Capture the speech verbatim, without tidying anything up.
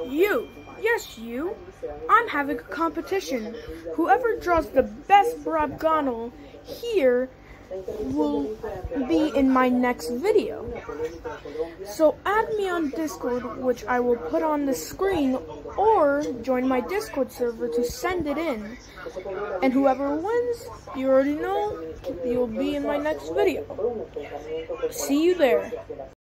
You, yes you, I'm having a competition. Whoever draws the best Brabganal here will be in my next video. So add me on Discord, which I will put on the screen, or join my Discord server to send it in. And whoever wins, you already know, you'll be in my next video. See you there.